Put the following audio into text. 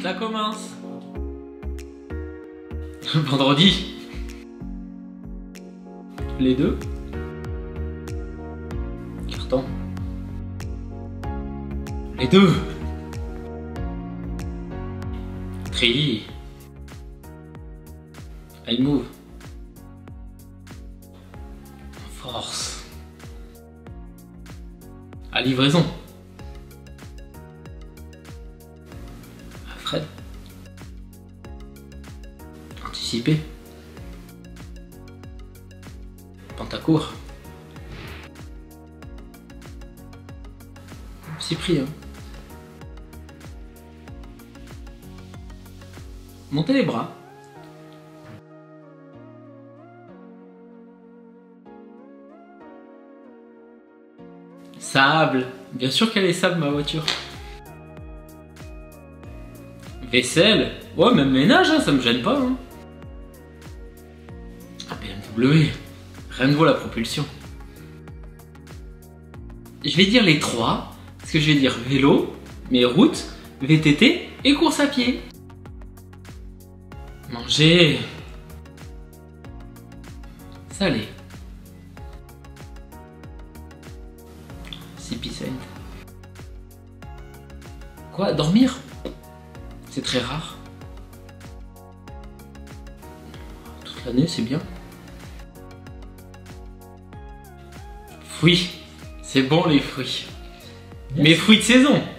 Ça commence. Vendredi. Les deux. Carton. Les deux. Tri. I move. Force. À livraison. À Fred. Anticipé. Pentacourt. Cyprien. Montez les bras. Sable. Bien sûr qu'elle est sable, ma voiture. Vaisselle. Ouais, même ménage, hein, ça me gêne pas. Hein. Ah, BMW. Rien ne vaut la propulsion. Je vais dire les trois, parce que je vais dire vélo, mais route, VTT et course à pied. Manger. Salé. 6%. Quoi? Dormir? C'est très rare. Toute l'année, c'est bien. Fruits. C'est bon les fruits. Mes fruits de saison.